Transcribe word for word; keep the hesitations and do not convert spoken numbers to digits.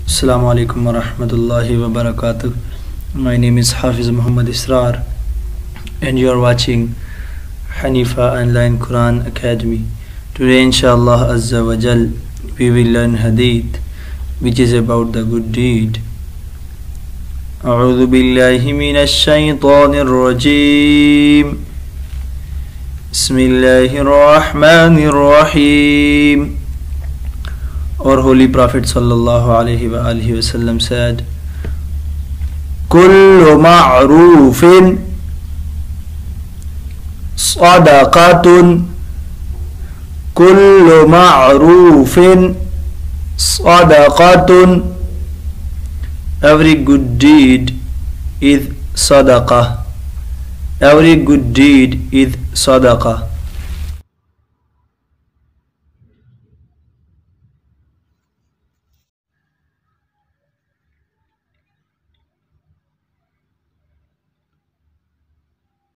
Assalamu alaikum wa rahmatullahi wa barakatuh. My name is Hafiz Muhammad Israr and you are watching Hanifa Online Quran Academy. Today inshallah Azza wa Jal we will learn Hadith which is about the good deed. أعوذ بالله من الشيطان الرجيم بسم الله الرحمن الرحيم. Our Holy Prophet sallallahu alaihi wa alihi wasallam said, "Kullu ma'rufin sadaqatun, kullu ma'rufin sadaqatun." Every good deed is sadaqah. Every good deed is sadaqah.